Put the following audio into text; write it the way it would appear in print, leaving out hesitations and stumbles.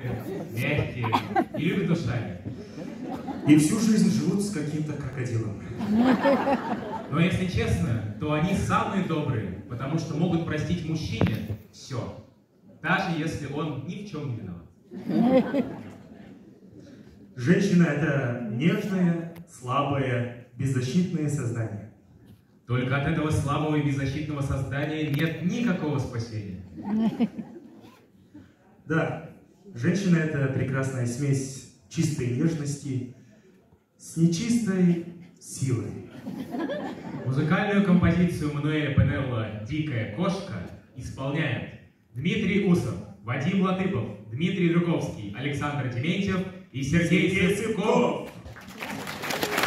мягкие и любят ушами. И всю жизнь живут с каким-то крокодилом. Но если честно, то они самые добрые, потому что могут простить мужчине все, даже если он ни в чем не виноват. Женщина — это нежное, слабое, беззащитное создание. Только от этого слабого и беззащитного создания нет никакого спасения. Да, женщина — это прекрасная смесь чистой нежности с нечистой силой. Музыкальную композицию Мануэля Пинелло «Дикая кошка» исполняют Дмитрий Усов, Вадим Латыпов, Дмитрий Жуковский, Александр Дементьев и Сергей Цыпков.